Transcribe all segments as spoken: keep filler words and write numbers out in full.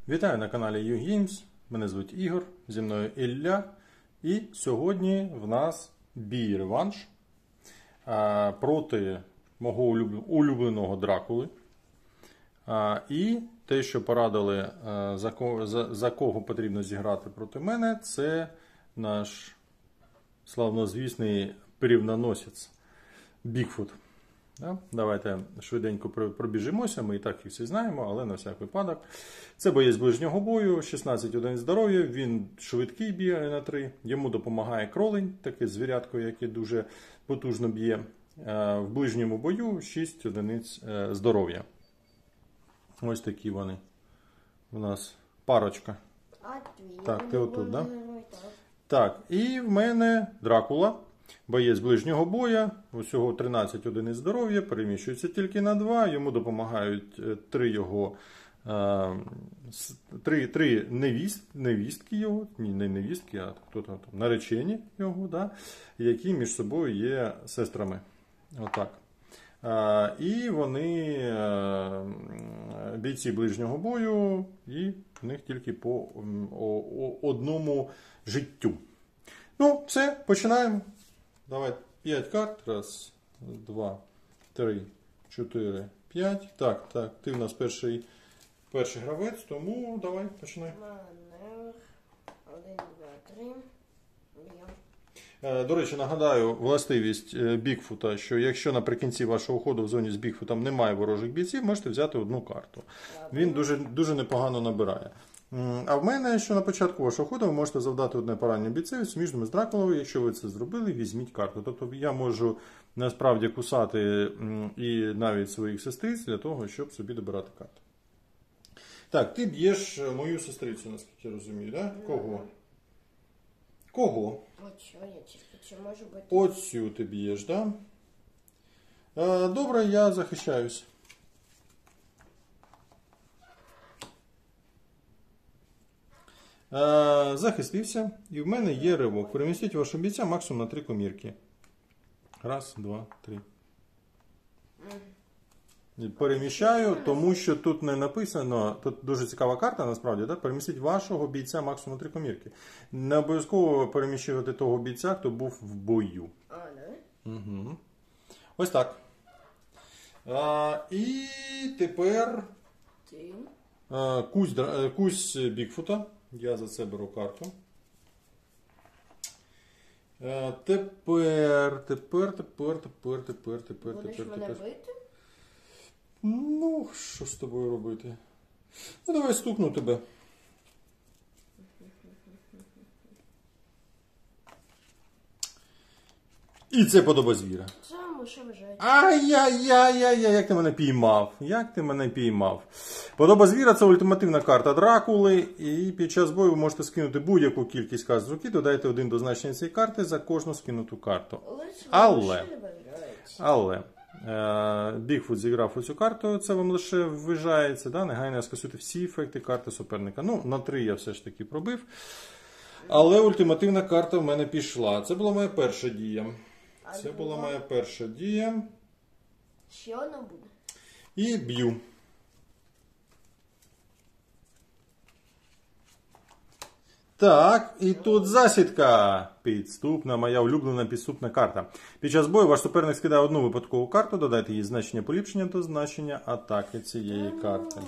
Вітаю на каналі YouGames. Мене звуть Ігор, зі мною Ілля. І сьогодні в нас бій-реванш проти мого улюбленого Дракули. І те, що порадили, за кого, за, за кого потрібно зіграти проти мене, це наш славнозвісний пирівноносець Бігфут. Давайте швиденько пробіжимося, ми і так їх всі знаємо, але на всяк випадок. Це боєць ближнього бою, шістнадцять одиниць здоров'я, він швидкий, бігає на три, йому допомагає кролень, таке звірятко, яке дуже потужно б'є. В ближньому бою шість одиниць здоров'я. Ось такі вони. У нас парочка. Так, ти отут, так? Так, і в мене Дракула. Боєць ближнього боя, усього тринадцять одиниць здоров'я, переміщується тільки на два, йому допомагають три його, три, три невіст, невістки його, ні, не невістки, а хто там, наречені його, да, які між собою є сестрами. Отак. І вони бійці ближнього бою, і в них тільки по одному життю. Ну, все, починаємо. Давай п'ять карт. Раз, два, три, чотири, п'ять. Так, так, ти в нас перший, перший гравець, тому давай починай. Маневр. Один, два, три. До речі, нагадаю властивість Бігфута, що якщо наприкінці вашого ходу в зоні з Бігфутом немає ворожих бійців, можете взяти одну карту. Він дуже, дуже непогано набирає. А в мене, що на початку вашого ходу ви можете завдати одне поранення бійцеві суміжними з Дракулою. Якщо ви це зробили, візьміть карту. Тобто я можу насправді кусати і навіть своїх сестриць для того, щоб собі добирати карту. Так, ти б'єш мою сестрицю, наскільки я розумію, так? Да? Кого? Кого? Оцю, я тільки чи можу бути? Оцю ти б'єш, так? Да? Добре, я захищаюсь. Захистився. І в мене є ривок. Перемістіть вашого бійця максимум на три комірки. Раз, два, три. Переміщаю, тому що тут не написано, тут дуже цікава карта, насправді, так? Перемістіть вашого бійця максимум на три комірки. Не обов'язково переміщувати того бійця, хто був в бою. А, не? Угу. Ось так. А, і тепер Ти. А, кусь, кусь Бігфута. Я за це беру карту. А, тепер, тепер, тепер, тепер, тепер, тепер, Будеш тепер, мене тепер. бити? Ну, що з тобою робити? Ну, давай стукну тебе. І це подоба звіра. Саме, що вважаєте? Ай-яй-яй-яй, як ти мене піймав. Як ти мене піймав. Подоба звіра – це ультимативна карта Дракули. І під час бою ви можете скинути будь-яку кількість карт з руки. Додайте один до значення цієї карти за кожну скинуту карту. Але, але, е, Бігфут зіграв оцю карту, це вам лише вважається, да? Негайно скасуйте всі ефекти карти суперника. Ну, на три я все ж таки пробив. Але ультимативна карта в мене пішла. Це була моя перша дія. Це була моя перша дія. Ще одна буде. І б'ю. Так, і тут засідка. Підступна, моя улюблена підступна карта. Під час бою ваш суперник скидає одну випадкову карту, додайте її значення поліпшення до значення атаки цієї карти.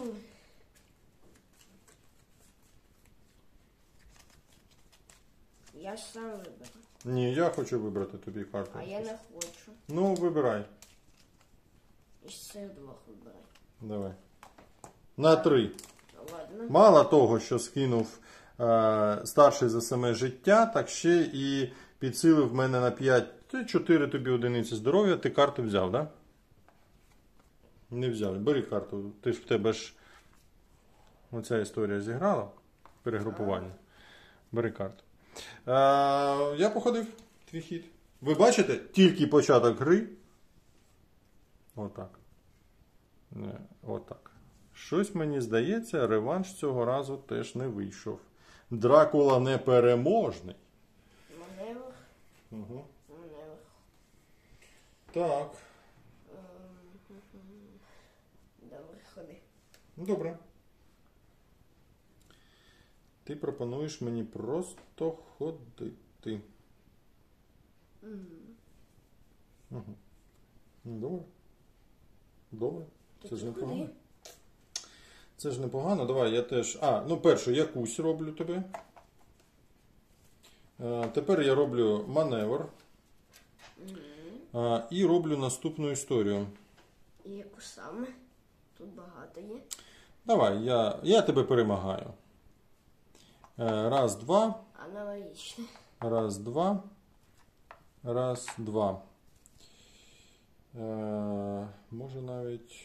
Я ж сам виберу. Ні, я хочу вибрати тобі карту. А я не хочу. Ну, вибирай. Із цих двох вибирай. Давай. На три. Ладно. Мало того, що скинув е, старший за саме життя, так ще і підсилив мене на п'ять. чотири тобі одиниці здоров'я. Ти карту взяв, так? Да? Не взяв. Бери карту. Ти ж в тебе ж оця історія зіграла. Перегрупування. Бери карту. Е, я походив. Твій хід. Ви бачите? Тільки початок гри. Отак. Не, отак. Щось мені здається, реванш цього разу теж не вийшов. Дракула непереможний. Маневр. Угу. Маневр. Так. Добре, ходи. Добре. ти пропонуєш мені просто ходити. Мгм. Угу. Добре. Добре. Це Тоді ж непогано. ходи. Це ж непогано. Давай я теж. А, ну першу якусь роблю тобі. Е, тепер я роблю маневр. Мгм. Е, і роблю наступну історію. І яку саме? Тут багато є. Давай, я, я тебе перемагаю. Е, раз, два. Аналогічно. Раз, два. Раз, два. Е, може навіть.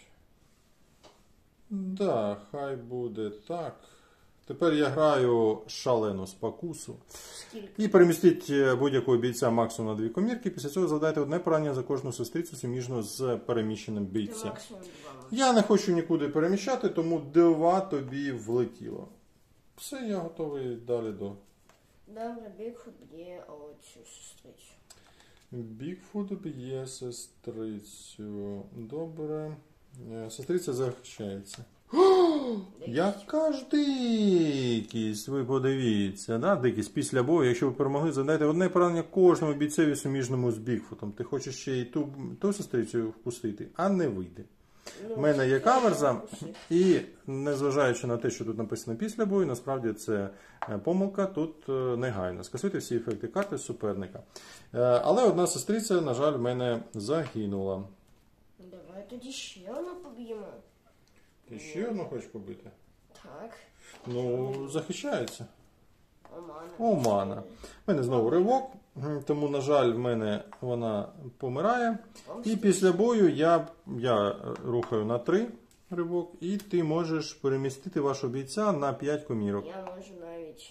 Да, хай буде так. Тепер я граю шалену спокусу. Скільки? І перемістіть будь-якого бійця максимум на дві комірки. Після цього завдайте одне поранення за кожну сестрицю суміжно з переміщеним Ти бійцем. максимум два можеш. Я не хочу нікуди переміщати, тому два тобі влетіло. Все, я готовий далі до. Добре, Бігфут б'є оцю сестричу. Бігфут б'є сестрицю. Добре. Е, Сестриця захищається. Яка ж дикість, ви подивіться, да? Дикість після бою, якщо ви перемогли, задайте одне поранення кожному бійцеві суміжному з Бігфутом. Ти хочеш ще й ту, ту сестрицю впустити, а не вийде. Ну, У мене є я каверза, вкусив. і незважаючи на те, що тут написано після бою, насправді це е, помилка, тут е, негайно. Скасуйте всі ефекти карти суперника. Е, Але одна сестриця, на жаль, в мене загинула. Давай тоді ще одну поб'ємо. Ти ще одну хочеш побити? Так. Ну, захищається. Омана. Омана. У мене знову ривок, тому, на жаль, в мене вона помирає. І після бою я, я рухаю на три ривок, і ти можеш перемістити вашого бійця на п'ять комірок. Я можу навіть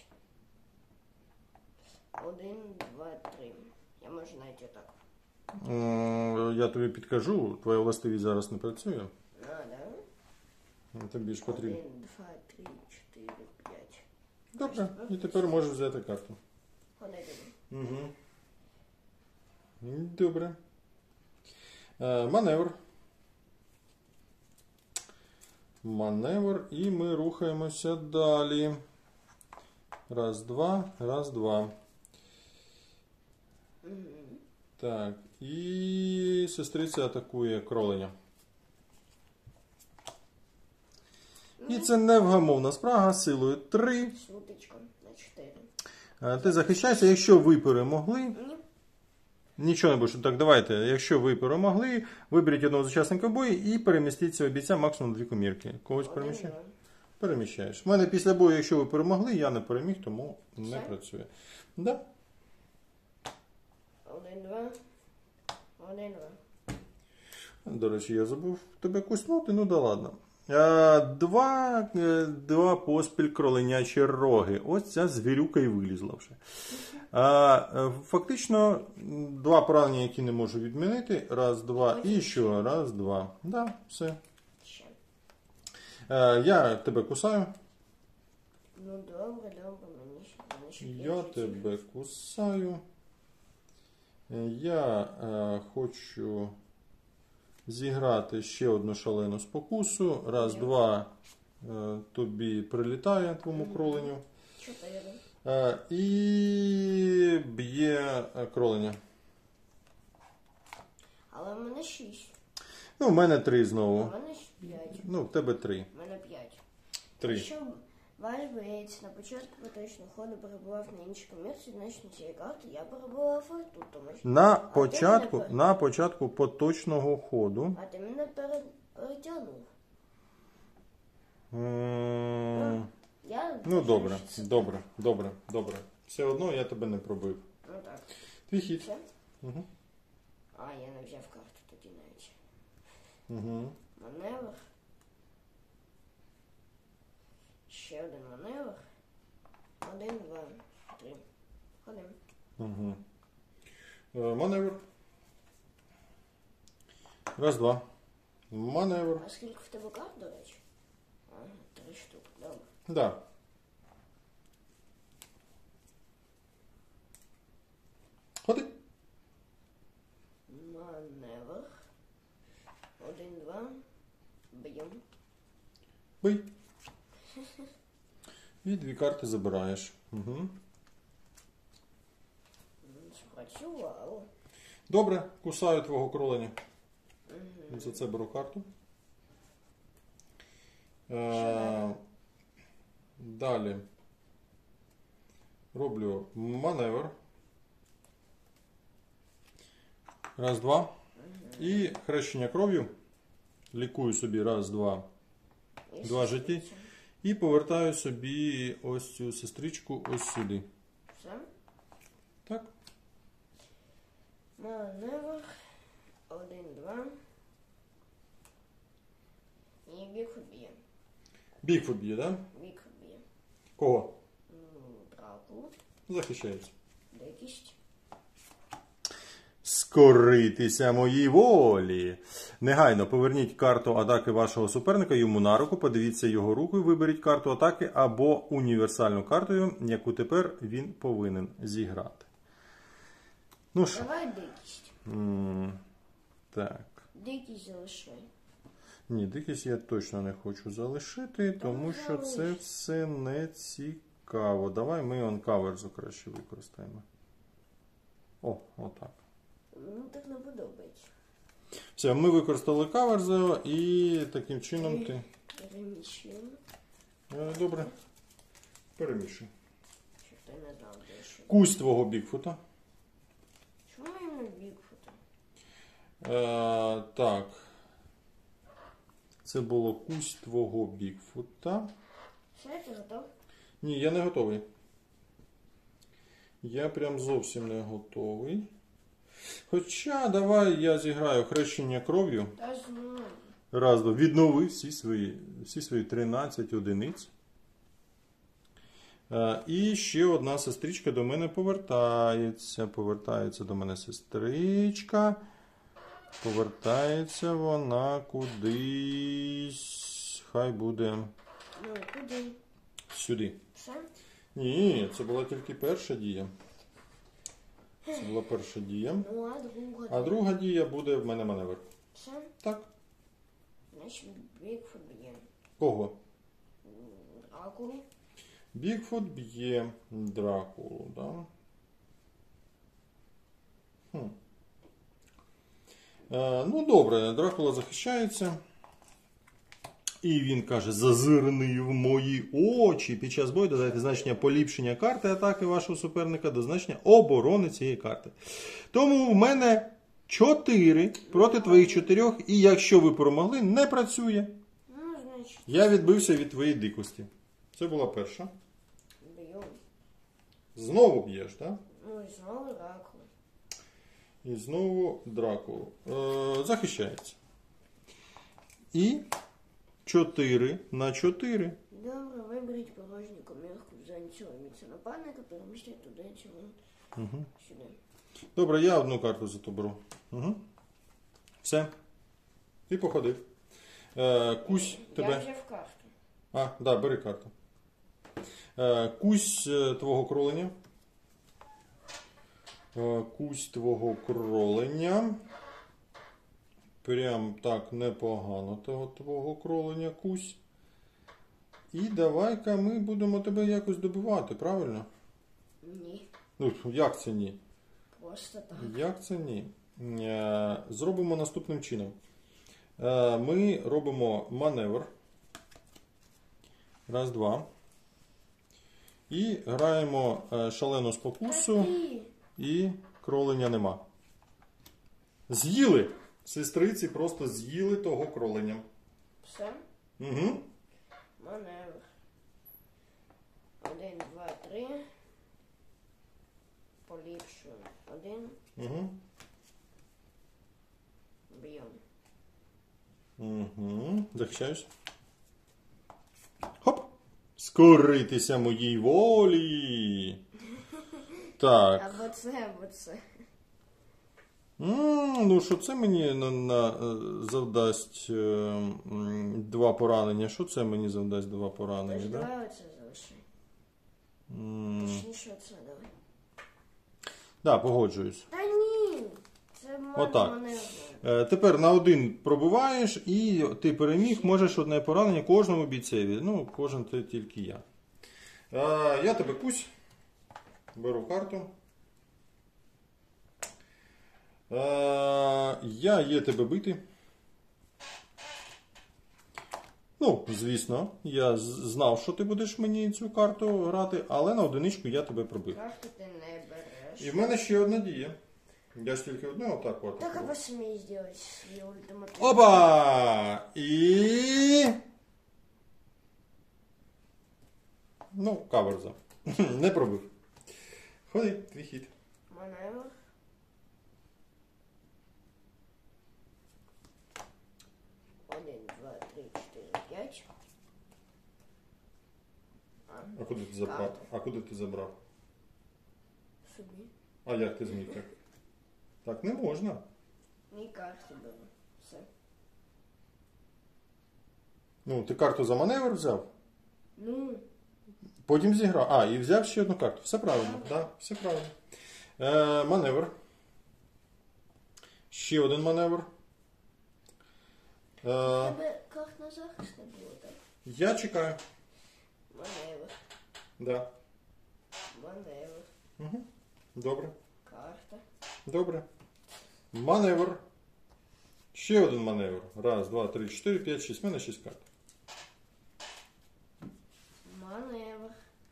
один, два, три. Я можу навіть отак. М, Я тобі підкажу, твоя властивість зараз не працює. А, да? Тобі ж потрібно. Один, два, три, чотири, п'ять. Добре, і тепер можеш взяти карту. Ходи туди. Угу. Добре. Е, маневр. Маневр. І ми рухаємося далі. Раз, два, раз, два. Мгм. Так. І сестриця атакує кроленя. І це невгамовна спрага силою три. Сутичка на чотири. Е, Ти захищайся, якщо ви перемогли. Ні. Нічого не буде. Так, давайте. Якщо ви перемогли, виберіть одного з учасників бою і перемістіть цього бійця максимум на дві комірки. Когось Один, переміщаєш? два. Переміщаєш. У мене після бою, якщо ви перемогли, я не переміг, тому не Все? працює. Да? Один, два. Один, два. До речі, я забув тебе куснути, ну да ладно. Е, Два, е, два поспіль кроленячі роги. Ось ця звірюка і вилізла вже. Е, Фактично, два поранення, які не можу відмінити. Раз, два і ще раз, два. Да, все. Ще. Е, Я тебе кусаю. Ну добре, добре, мені ще мені ще Я п'ять життів. тебе кусаю. Е, Я е, хочу зіграти ще одну шалену спокусу. Раз, Ні. два, е, тобі прилітає твоєму кроленню. Чотири. Е, і б'є е, кроленя. Але в мене шість. Ну, в мене три У знову. мене ж п'ять. Ну, в тебе три. У мене п'ять. Три. Якщо ваш боєць на початку поточного ходу перебував на іншій комірці, значить на цієї карти я перебував тут, тому що... На ти початку, мене пер- на початку поточного ходу. А ти мене пере... перетягнув. М, Я Ну, вважаю, добре, що це добре, добре, добре. Все одно я тебе не пробив. так. Ну так. Твій хід. Все? Угу. А, я не взяв карту тоді навіть. Угу. Маневр. Ще один маневр. Один, два, три. Ходимо. Угу. Е, маневр. Раз, два. Маневр. А скільки в тебе карт, до речі? Ага, три штуки, добре. Да. Ходи. Маневр. Один, два. Б'ємо. Бий. І дві карти забираєш. Угу. Спрацювало. Добре, кусаю твого кроленя. Угу. За це беру карту. Е, далі роблю маневр. Раз, два. Угу. І хрещення кров'ю. Лікую собі раз, два. І два житті. І повертаю собі ось цю сестричку ось сюди. Все? Так. Маневр. Один, два. І Бігфут б'є. Бігфут б'є, так? Да? Бігфут б'є. Кого? Дракулу. Захищається. Дикість. Скоритися моїй волі. Негайно поверніть карту атаки вашого суперника йому на руку, подивіться його руку і виберіть карту атаки або універсальну карту, яку тепер він повинен зіграти. Ну що? Давай дикість. М, так. Дикість залишай. Ні, дикість я точно не хочу залишити, тому що це все не цікаво. Давай ми онкаверзу краще використаємо. О, отак. Ну, так не подобається. Все, ми використали каверзу і таким чином ти... Переміщуємо. Добре. Перемішуй. Щоб ти не знав, де що. Кусь твого Бігфута. Чому іменно Бігфута? Е, так. Це було кусь твого Бігфута. Все, ти готов? Ні, я не готовий. Я прям зовсім не готовий. Хоча, давай я зіграю хрещення кров'ю. Та знаю. Раз, два. Віднови всі свої, всі свої тринадцять одиниць. Е, і ще одна сестричка до мене повертається. Повертається до мене сестричка. Повертається вона кудись. Хай буде. Ну, куди? Сюди. Все? Ні, це була тільки перша дія. Це була перша дія. Ну, а друга? А друга дія буде в мене маневр. Все? Так. Значить, Бігфут б'є. Кого? Дракулу. Бігфут б'є Дракулу, да? Хм. Е, ну, добре, Дракула захищається. І він каже, зазирний в мої очі. Під час бою додайте значення поліпшення карти атаки вашого суперника до значення оборони цієї карти. Тому в мене чотири проти твоїх чотирьох. І якщо ви перемогли, не працює. Ну, значить, Я відбився від твоєї дикості. Це була перша. б'ю. Знову б'єш, так? Ну, і знову Дракулу. І знову Дракулу. Е, захищається. І чотири на чотири. Добре, виберіть порожню комірку в зоні цього місця нападника, перемістіть туди цього. Угу. Сюди. Добре, я одну карту за то беру. Угу. Все. Ти походив. Е, кусь тебе. Я взяв карту. А, да, бери карту. Е, кусь е, твого кроленя. Е, кусь твого кроленя. Прям так непогано того твого кроленя кусь. І давай-ка ми будемо тебе якось добивати, правильно? Ні. Ну, як це ні? Просто так. Як це ні? Е, Зробимо наступним чином. Е, Ми робимо маневр. Раз, два. І граємо е, шалену спокусу. Такі. І кроленя нема. З'їли! Сестриці просто з'їли того кроленя. Все? Угу. Маневр. Один, два, три. Поліпшую. Один. Угу. Б'ємо. Угу. Захищаюсь. Хоп! Скоритися моїй волі. Так. Або це, або це. М, Ну, що це мені на, на, е, завдасть е, м, два поранення? Що це мені завдасть два Тож поранення? Да? давай оце залиши. М, Точніше оце давай. Да, погоджуюсь. Та ні! Це Отак. маневр. Е, Тепер на один пробиваєш і ти переміг, можеш одне поранення кожному бійцеві. Ну, кожен це тільки я. А, я тебе кусь. Беру карту. А, я є тебе бити. Ну, звісно, я з- знав, що ти будеш мені цю карту грати, але на одиничку я тебе пробив. Карту ти не береш. І в мене ще одна дія. Я ж тільки одне отак от. Так, а посмей сделать свій ультимативний. Опа! І... Ну, каверза. Не пробив. Ходи, твій хід. Маневр. Один, два, три, чотири, п'ять. А куди ти забрав? А куди ти забрав? Собі. А як ти зміг так? Так не можна. Ні, карту беру. Все. Ну, ти карту за маневр взяв, Ну, потім зіграв. А, і взяв ще одну карту. Все правильно. Так, да, все правильно. Е, маневр. Ще один маневр. у Е, тебе карт на захист не було, так? я чекаю. Маневр. Да. Маневр. Угу. Добре. Карта. Добре. Маневр. Ще один маневр. Раз, два, три, чотири, п'ять, шість. У мене шість карт. Маневр.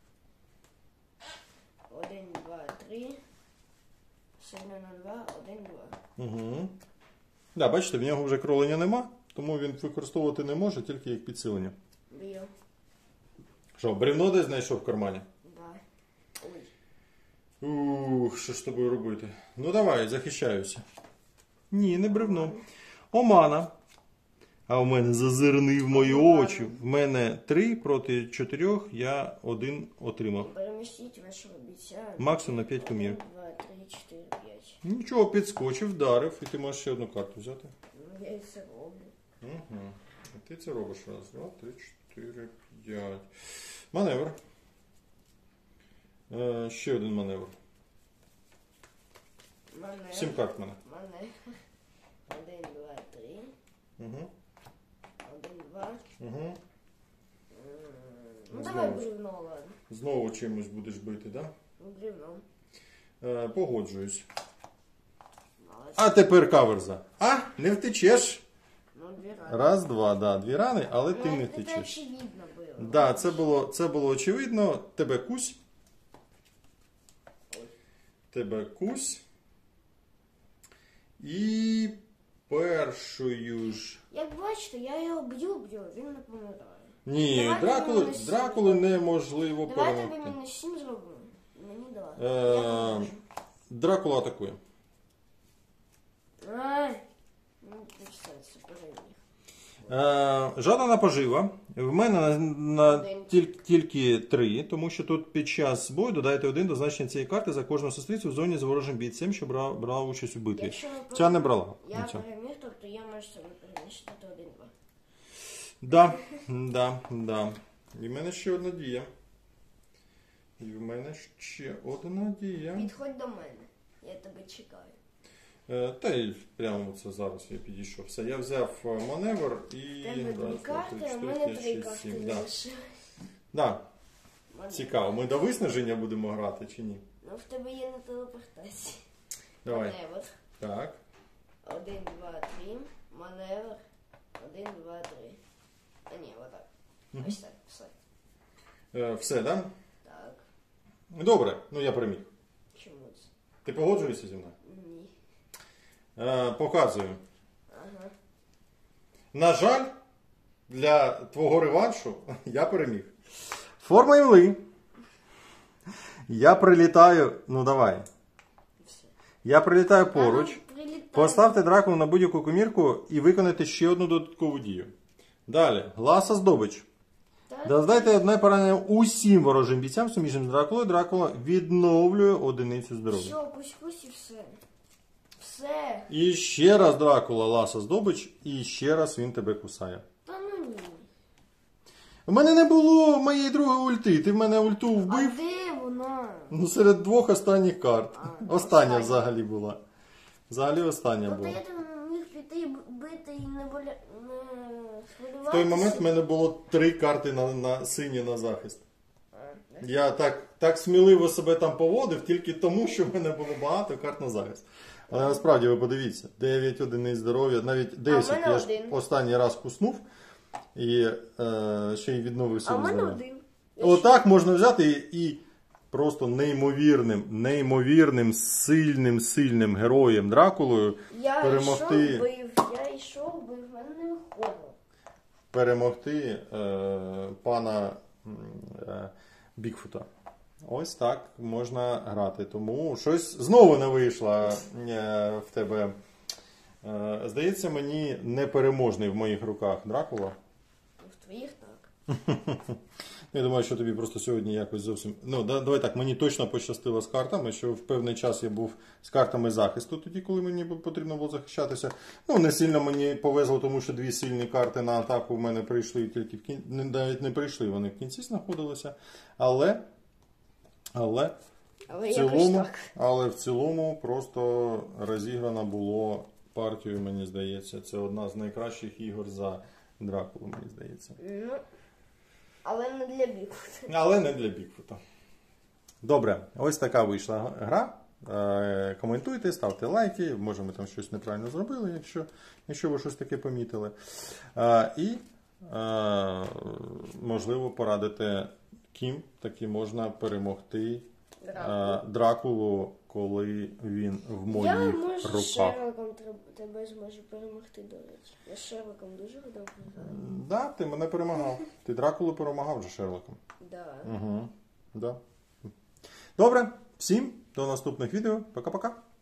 Один, два, три. Сильно на два, один, два. Угу. Да, бачите, в нього вже кролення нема, тому він використовувати не може, тільки як підсилення. Б'ю. Що, бревно десь знайшов в кармані? Да. Ой. Ух, що ж з тобою робити? Ну давай, захищаюся. Ні, не бревно. Омана. А у мене зазирни в мої очі. В мене три проти чотирьох, я один отримав. Перемістіть вашого бійця. Максимум на п'ять кумір. один, два, три, чотири, п'ять. Нічого, підскочив, вдарив, і ти можеш ще одну карту взяти. Ну, я і це роблю. Угу. І ти це робиш. Раз, два, три, чотири, п'ять. Маневр. Е, ще один маневр. Маневр. Сім карт в мене. Маневр. Один, два, три. Угу. Один, два. Угу. М, Ну, Знову давай ж. бревно, ладно. Знову чимось будеш бити, так? Ну, бревно. Да? Е, погоджуюсь. Молодець. А тепер каверза. А, не втечеш. Ну, дві рани. Раз, два, да, дві рани, але ти Ну, не це втечеш. очевидно було. Да, це було, це було очевидно. Тебе кусь. Тебе кусь. І першою ж. Як бачите, я його б'ю, б'ю, він не помирає. Ні, Давайте Дракули, мінус сім. Дракули неможливо Давай тобі перемогти. мінус сім зробимо. Мені давай. Е, Я поможу. Дракула атакує. Ай. Ну, ти все, це переміг. Е, жадана пожива. В мене на, на Один. тіль- тільки три, тому що тут під час бою додайте один до значення цієї карти за кожну сестрицю в зоні з ворожим бійцем, що брав, брала участь у битві. Якщо ви Ця не брала. Я Ну, ця. переміг, тобто я можу себе переміщити до один-два. Да, да, да. І в мене ще одна дія. І в мене ще одна дія. Підходь до мене. Я тебе чекаю. Е, та й прямо це зараз я підійшов. Все, я взяв е, маневр і... Тебе раз, дві два, карти, три, а в чотири, мене п'ять, три шість, карти сім. Да. залишилось. Да. Маневр. Цікаво, ми до виснаження будемо грати чи ні? Ну, в тебе є на телепортації. Давай. Маневр. Так. Один, два, три. Маневр. Один, два, три. А ні, отак. Мгм. Ось так, все. Е, все, да? Так. Добре, ну я переміг. Чому це? Ти погоджуєшся зі мною? Ні. Е, показую. Ага. На жаль, для твого реваншу я переміг. Форма імли. Я прилітаю. Ну давай. Все. Я прилітаю поруч. Ага, прилітай. Поставте Дракулу на будь-яку комірку і виконайте ще одну додаткову дію. Далі. Ласа здобич. Так. Доздайте одне поранення усім ворожим бійцям, суміжним з Дракулою. Дракула відновлює одиницю здоров'я. Все, пусть-пусть і все. Все. І ще раз Дракула ласа здобич, і ще раз він тебе кусає. Та ну ні. У мене не було моєї другої ульти. Ти в мене ульту А вбив де вона? ну, серед двох останніх карт. А, Остання остання. взагалі була. Взагалі остання Тобто була. я тебе міг піти і бити і не, боля... не хвилюватися? В той момент в мене було три карти на, на сині на захист. А, Я так, так сміливо себе там поводив, тільки тому, що в мене було багато карт на захист. Але насправді ви подивіться, дев'ять одиниць здоров'я, навіть десять. мене Я ж один. останній раз куснув і е, ще й відновив А собі в мене здоров'я. один. Я Отак можна взяти і, і просто неймовірним, неймовірним, сильним, сильним героєм Дракулою Я перемогти. йшов, бив, я йшов, бив, в мене не виходило. перемогти е, пана е, Бігфута. Ось так можна грати. Тому щось знову не вийшло е, в тебе. Е, здається, мені непереможний в моїх руках Дракула. В твоїх так. Я думаю, що тобі просто сьогодні якось зовсім... Ну, да, давай так, мені точно пощастило з картами, що в певний час я був з картами захисту, тоді, коли мені потрібно було захищатися. Ну, не сильно мені повезло, тому що дві сильні карти на атаку в мене прийшли тільки в кінці... Навіть не прийшли, вони в кінці знаходилися. Але... Але... Але В якось цілому, так. але в цілому просто розіграно було партію, мені здається. Це одна з найкращих ігор за Дракулу, мені здається. Ну, але не для Бігфута. Але не для Бігфута. Добре, ось така вийшла гра. Е, Коментуйте, ставте лайки. Може, ми там щось неправильно зробили, якщо, якщо ви щось таке помітили. Е, І, е, можливо, порадите, ким таки можна перемогти е, Дракулу, коли він в Я моїх можу з руках. Шерлоком треб- тебе зможу перемогти, до речі. Я з Шерлоком дуже добре граю. Да, ти мене перемагав. Ти Дракулу перемагав вже Шерлоком. Да. Угу. Да. Добре, всім до наступних відео. Пока-пока.